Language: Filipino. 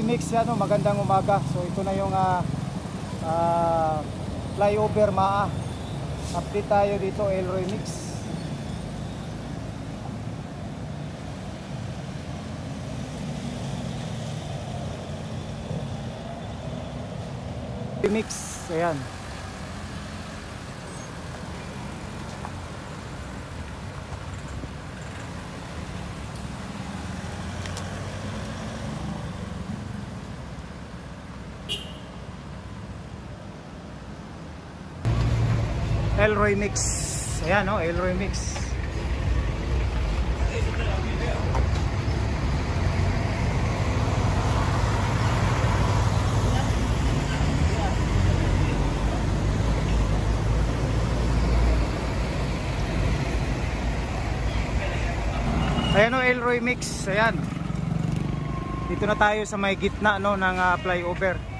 Elroy Mix, ano, magandang umaga. So ito na yung flyover MAA. Update tayo dito, Elroy Mix. Mix, ayan. Elroy Mix. Ayan, no, Elroy Mix. Ayan, no, Elroy Mix. Ayan. Dito na tayo sa may gitna, no, ng flyover.